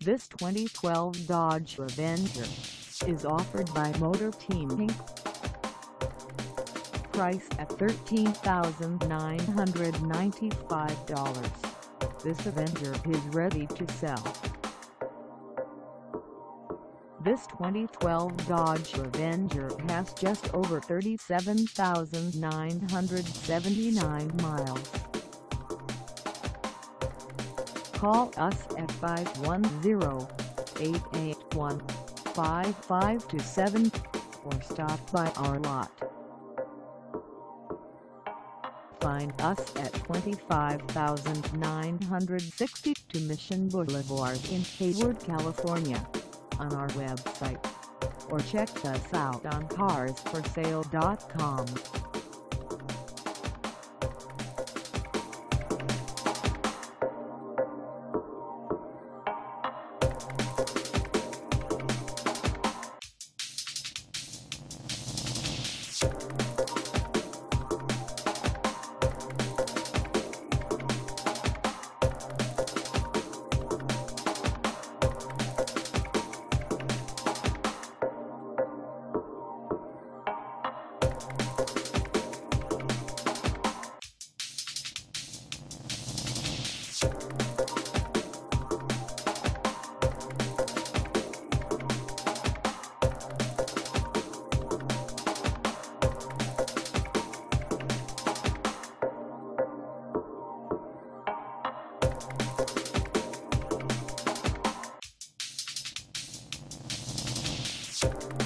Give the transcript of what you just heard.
This 2012 Dodge Avenger is offered by Motor Team Inc. Price at $13,995. This Avenger is ready to sell. This 2012 Dodge Avenger has just over 37,979 miles. Call us at 510-881-5527 or stop by our lot. Find us at 25,962 Mission Boulevard in Hayward, California, on our website, or check us out on carsforsale.com. You